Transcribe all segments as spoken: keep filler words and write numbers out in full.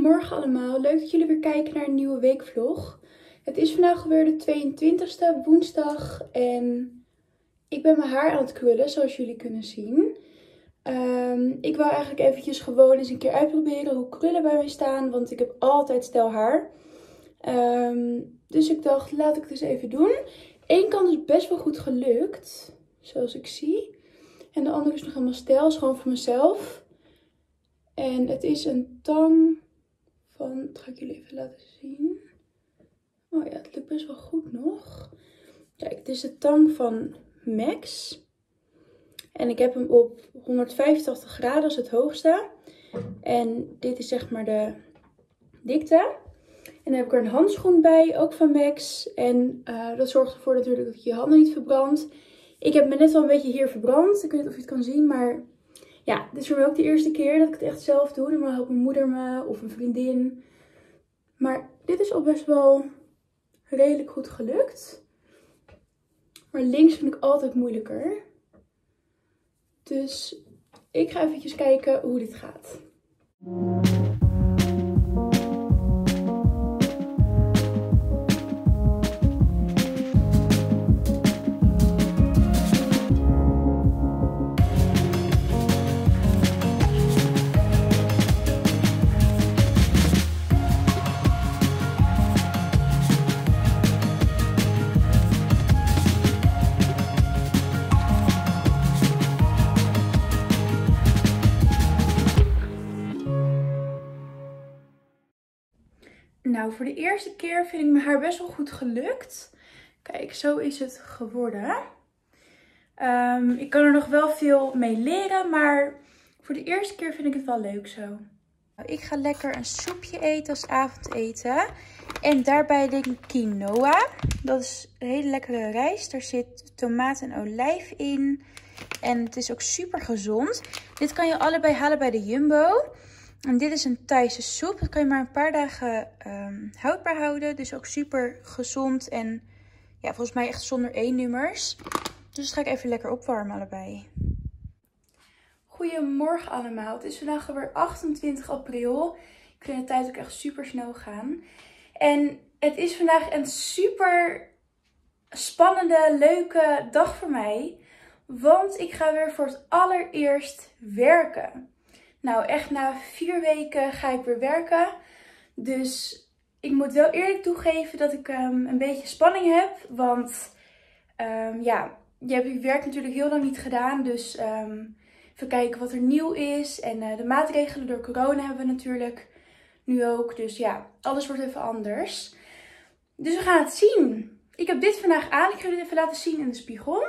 Goedemorgen allemaal, leuk dat jullie weer kijken naar een nieuwe weekvlog. Het is vandaag alweer de tweeëntwintigste woensdag en ik ben mijn haar aan het krullen zoals jullie kunnen zien. Um, ik wil eigenlijk eventjes gewoon eens een keer uitproberen hoe krullen bij mij staan, want ik heb altijd stijl haar. Um, dus ik dacht, laat ik het eens even doen. Eén kant is best wel goed gelukt, zoals ik zie. En de andere is nog helemaal stijl, is gewoon voor mezelf. En het is een tang van, dat ga ik jullie even laten zien. Oh ja, het lukt best wel goed nog. Kijk, het is de tang van Max. En ik heb hem op honderdvijfentachtig graden als het hoogste. En dit is zeg maar de dikte. En dan heb ik er een handschoen bij, ook van Max. En uh, dat zorgt ervoor natuurlijk dat je je handen niet verbrandt. Ik heb me net wel een beetje hier verbrand. Ik weet niet of je het kan zien, maar ja, dit is voor mij ook de eerste keer dat ik het echt zelf doe. Normaal helpt mijn moeder me of een vriendin. Maar dit is al best wel redelijk goed gelukt. Maar links vind ik altijd moeilijker. Dus ik ga eventjes kijken hoe dit gaat. Nou, voor de eerste keer vind ik mijn haar best wel goed gelukt. Kijk, zo is het geworden. Um, ik kan er nog wel veel mee leren, maar voor de eerste keer vind ik het wel leuk zo. Nou, ik ga lekker een soepje eten als avondeten. En daarbij denk ik quinoa. Dat is een hele lekkere rijst. Er zit tomaat en olijf in. En het is ook super gezond. Dit kan je allebei halen bij de Jumbo. En dit is een Thaise soep. Dat kan je maar een paar dagen um, houdbaar houden. Dus ook super gezond en ja, volgens mij echt zonder E-nummers. Dus dat ga ik even lekker opwarmen allebei. Goedemorgen allemaal. Het is vandaag alweer achtentwintig april. Ik vind de tijd ook echt super snel gaan. En het is vandaag een super spannende, leuke dag voor mij. Want ik ga weer voor het allereerst werken. Nou, echt na vier weken ga ik weer werken. Dus ik moet wel eerlijk toegeven dat ik um, een beetje spanning heb. Want um, ja, je hebt je werk natuurlijk heel lang niet gedaan. Dus um, even kijken wat er nieuw is. En uh, de maatregelen door corona hebben we natuurlijk nu ook. Dus ja, alles wordt even anders. Dus we gaan het zien. Ik heb dit vandaag aan. Ik ga jullie even laten zien in de spiegel.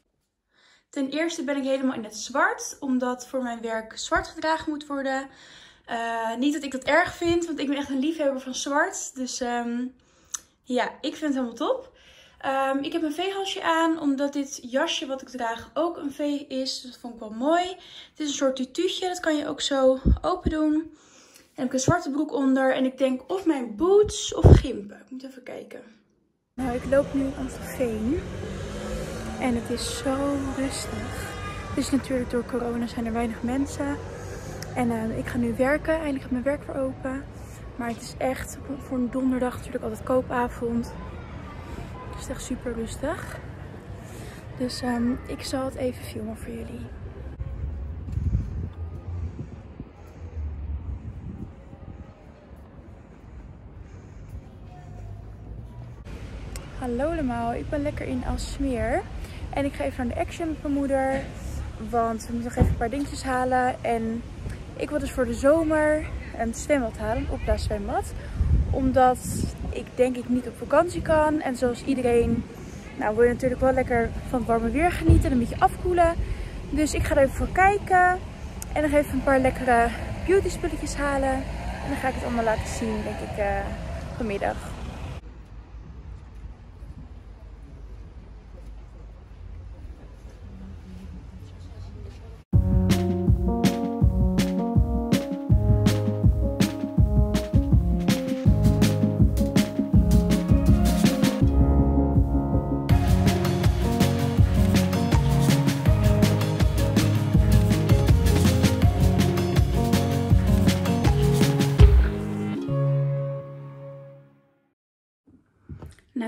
Ten eerste ben ik helemaal in het zwart, omdat voor mijn werk zwart gedragen moet worden. Uh, niet dat ik dat erg vind, want ik ben echt een liefhebber van zwart. Dus um, ja, ik vind het helemaal top. Um, ik heb een V-halsje aan, omdat dit jasje wat ik draag ook een V is. Dus dat vond ik wel mooi. Het is een soort tutuutje, dat kan je ook zo open doen. En heb ik een zwarte broek onder en ik denk of mijn boots of gimpen. Ik moet even kijken. Nou, ik loop nu aan het veen. En het is zo rustig. Het is natuurlijk door corona zijn er weinig mensen. En uh, ik ga nu werken. Eindelijk gaat mijn werk weer open. Maar het is echt voor een donderdag natuurlijk altijd koopavond. Het is echt super rustig. Dus um, ik zal het even filmen voor jullie. Hallo allemaal, ik ben lekker in Aalsmeer. En ik ga even naar de Action met mijn moeder. Want we moeten nog even een paar dingetjes halen. En ik wil dus voor de zomer een zwembad halen, een opblaaszwembad. Omdat ik denk ik niet op vakantie kan. En zoals iedereen, nou wil je natuurlijk wel lekker van het warme weer genieten en een beetje afkoelen. Dus ik ga er even voor kijken. En nog even een paar lekkere beauty spulletjes halen. En dan ga ik het allemaal laten zien, denk ik, uh, vanmiddag.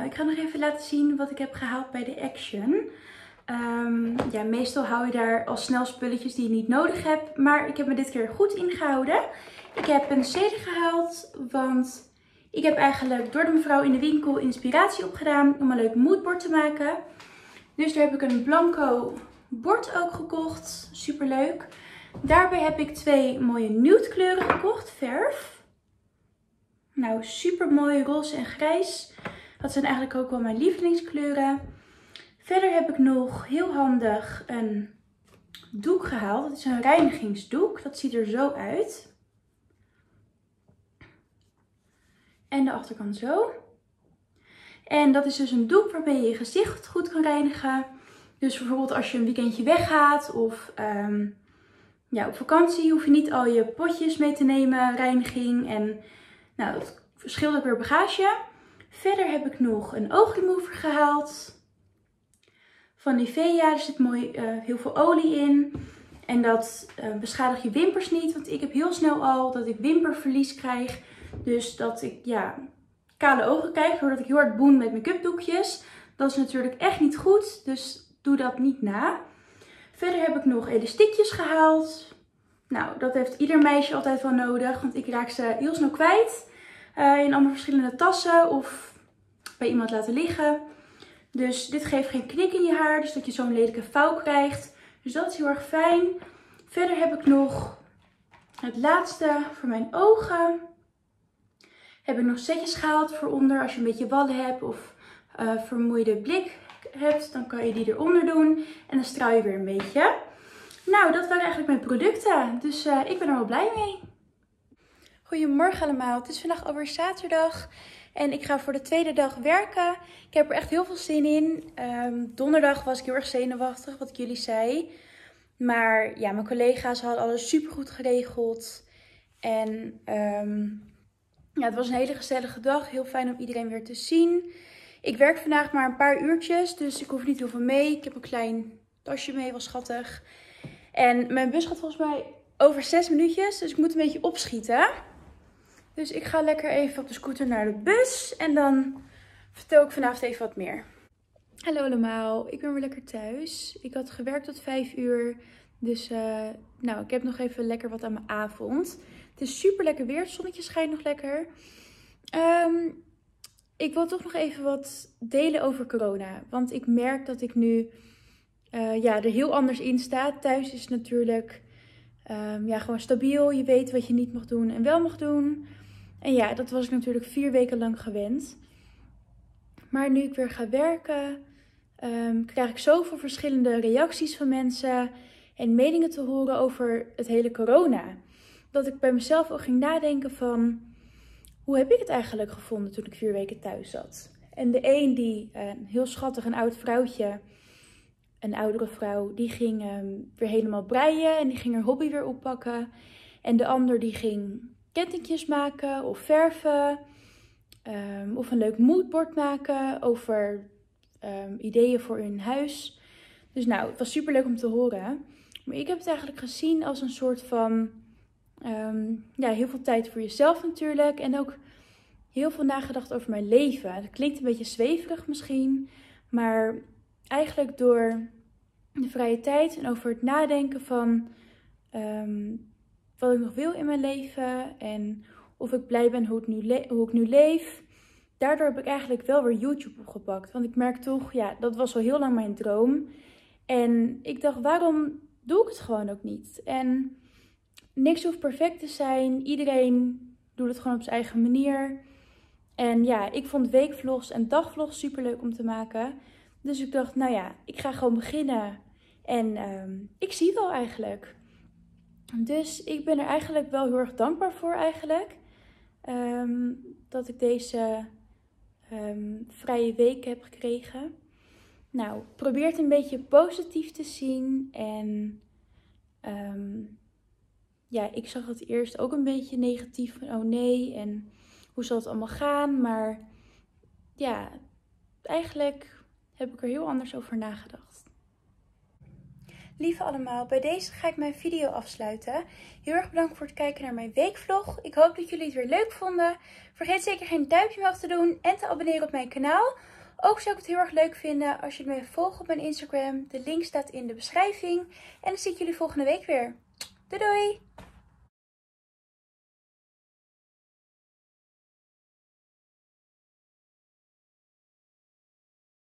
ik ga nog even laten zien wat ik heb gehaald bij de Action. Um, ja, meestal hou je daar al snel spulletjes die je niet nodig hebt. Maar ik heb me dit keer goed ingehouden. Ik heb een cd gehaald, want ik heb eigenlijk door de mevrouw in de winkel inspiratie opgedaan om een leuk moodboard te maken. Dus daar heb ik een blanco bord ook gekocht. Super leuk. Daarbij heb ik twee mooie nude kleuren gekocht, verf. Nou, super mooi roze en grijs. Dat zijn eigenlijk ook wel mijn lievelingskleuren. Verder heb ik nog heel handig een doek gehaald. Dat is een reinigingsdoek. Dat ziet er zo uit. En de achterkant zo. En dat is dus een doek waarmee je je gezicht goed kan reinigen. Dus bijvoorbeeld als je een weekendje weggaat of um, ja, op vakantie hoef je niet al je potjes mee te nemen, reiniging. En nou, dat verschilt ook weer bagage. Verder heb ik nog een oogremover gehaald. Van Nivea, er zit mooi uh, heel veel olie in. En dat uh, beschadigt je wimpers niet. Want ik heb heel snel al dat ik wimperverlies krijg. Dus dat ik ja, kale ogen krijg doordat ik heel hard boen met make-up doekjes. Dat is natuurlijk echt niet goed. Dus doe dat niet na. Verder heb ik nog elastiekjes gehaald. Nou, dat heeft ieder meisje altijd wel nodig. Want ik raak ze heel snel kwijt. Uh, in allemaal verschillende tassen of bij iemand laten liggen. Dus dit geeft geen knik in je haar. Dus dat je zo'n lelijke vouw krijgt. Dus dat is heel erg fijn. Verder heb ik nog het laatste voor mijn ogen. Heb ik nog setjes gehaald voor onder. Als je een beetje wallen hebt of uh, vermoeide blik hebt. Dan kan je die eronder doen. En dan straal je weer een beetje. Nou, dat waren eigenlijk mijn producten. Dus uh, ik ben er wel blij mee. Goedemorgen allemaal. Het is vandaag alweer zaterdag. En ik ga voor de tweede dag werken. Ik heb er echt heel veel zin in. Um, donderdag was ik heel erg zenuwachtig, wat ik jullie zei. Maar ja, mijn collega's hadden alles super goed geregeld. En um, ja, het was een hele gezellige dag. Heel fijn om iedereen weer te zien. Ik werk vandaag maar een paar uurtjes, dus ik hoef niet heel veel mee. Ik heb een klein tasje mee, wel schattig. En mijn bus gaat volgens mij over zes minuutjes, dus ik moet een beetje opschieten. Dus ik ga lekker even op de scooter naar de bus en dan vertel ik vanavond even wat meer. Hallo allemaal, ik ben weer lekker thuis. Ik had gewerkt tot vijf uur, dus uh, nou, ik heb nog even lekker wat aan mijn avond. Het is super lekker weer, het zonnetje schijnt nog lekker. Um, ik wil toch nog even wat delen over corona, want ik merk dat ik nu uh, ja, er heel anders in sta. Thuis is het natuurlijk um, ja, gewoon stabiel, je weet wat je niet mag doen en wel mag doen. En ja, dat was ik natuurlijk vier weken lang gewend. Maar nu ik weer ga werken, um, krijg ik zoveel verschillende reacties van mensen en meningen te horen over het hele corona. Dat ik bij mezelf ook ging nadenken van, hoe heb ik het eigenlijk gevonden toen ik vier weken thuis zat? En de een, die een heel schattig, een oud vrouwtje, een oudere vrouw, die ging um, weer helemaal breien en die ging haar hobby weer oppakken. En de ander die ging kettingjes maken of verven. Um, of een leuk moodboard maken over um, ideeën voor hun huis. Dus nou, het was super leuk om te horen. Maar ik heb het eigenlijk gezien als een soort van um, ja, heel veel tijd voor jezelf natuurlijk. En ook heel veel nagedacht over mijn leven. Het klinkt een beetje zweverig misschien. Maar eigenlijk door de vrije tijd en over het nadenken van um, wat ik nog wil in mijn leven. En of ik blij ben hoe, het nu le- hoe ik nu leef. Daardoor heb ik eigenlijk wel weer YouTube opgepakt. Want ik merk toch, ja, dat was al heel lang mijn droom. En ik dacht, waarom doe ik het gewoon ook niet? En niks hoeft perfect te zijn. Iedereen doet het gewoon op zijn eigen manier. En ja, ik vond weekvlogs en dagvlogs super leuk om te maken. Dus ik dacht, nou ja, ik ga gewoon beginnen. En um, ik zie wel eigenlijk. Dus ik ben er eigenlijk wel heel erg dankbaar voor eigenlijk. Um, dat ik deze um, vrije week heb gekregen. Nou, probeer het een beetje positief te zien. En um, ja, ik zag het eerst ook een beetje negatief. Van, oh nee, en hoe zal het allemaal gaan? Maar ja, eigenlijk heb ik er heel anders over nagedacht. Lieve allemaal, bij deze ga ik mijn video afsluiten. Heel erg bedankt voor het kijken naar mijn weekvlog. Ik hoop dat jullie het weer leuk vonden. Vergeet zeker geen duimpje omhoog te doen en te abonneren op mijn kanaal. Ook zou ik het heel erg leuk vinden als je me volgt op mijn Instagram. De link staat in de beschrijving. En dan zie ik jullie volgende week weer. Doei doei!